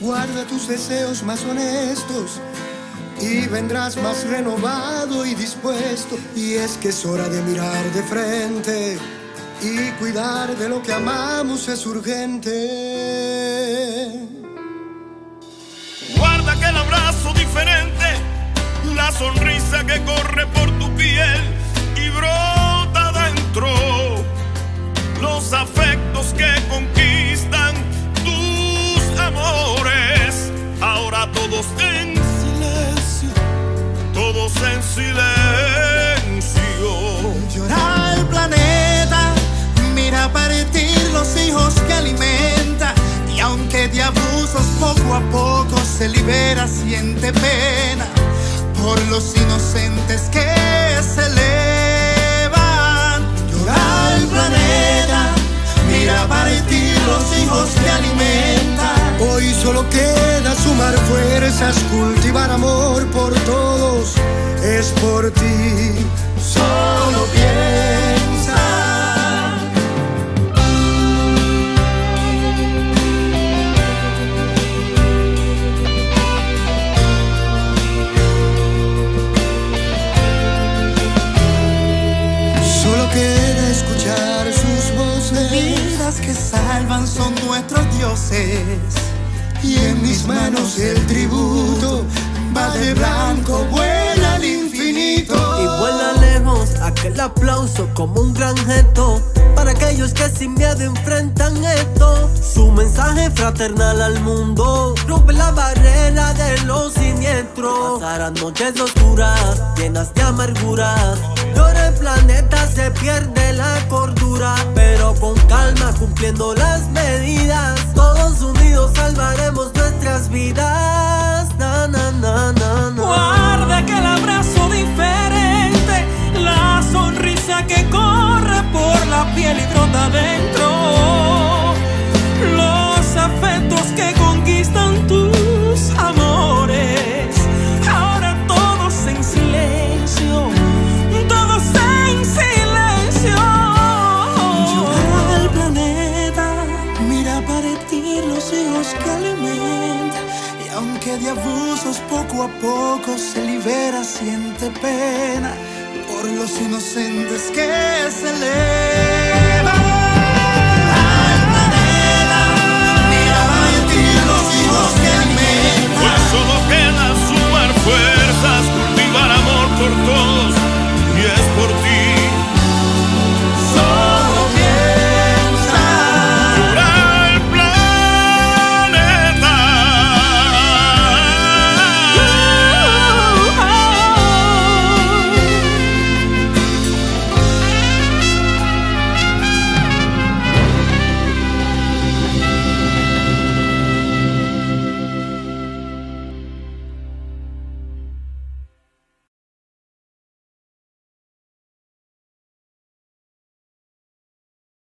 Guarda tus deseos más honestos y vendrás más renovado y dispuesto. Y es que es hora de mirar de frente y cuidar de lo que amamos es urgente. Guarda que el abrazo diferente, la sonrisa que corre por tu piel y brota dentro, los afectos que conquistan tus amores. Ahora todos en silencio, todos en silencio. Llora el planeta, mira partir los hijos que alimenta. Y aunque de abusos poco a poco se libera, siente pena por los inocentes que se elevan. Llora el planeta, mira partir los hijos que alimenta. Hoy solo queda sumar fuerzas, cultivar amor por todos, es por ti. Solo piensa. Solo queda escuchar sus voces. Vidas que salvan son nuestros dioses. Y en mis manos el tributo va de blanco, vuela al infinito. Y vuela lejos aquel aplauso como un gran gesto para aquellos que sin miedo enfrentan esto. Su mensaje fraternal al mundo rompe la barrera de los siniestros. Pasarán noches oscuras llenas de amarguras. Llora el planeta, se pierde la cordura, pero con calma cumpliendo las medidas. Todos unidos salvaremos nuestras vidas. Na, na, na, na, na. Guarda que el abrazo diferente, la sonrisa que corre por la piel y brota dentro, los afectos que conquistan tus amores. Ahora todos en silencio, todos en silencio. Llora el planeta, mira partir los hijos que alimenta. Y aunque de abusos poco a poco se libera, siente pena por los inocentes que se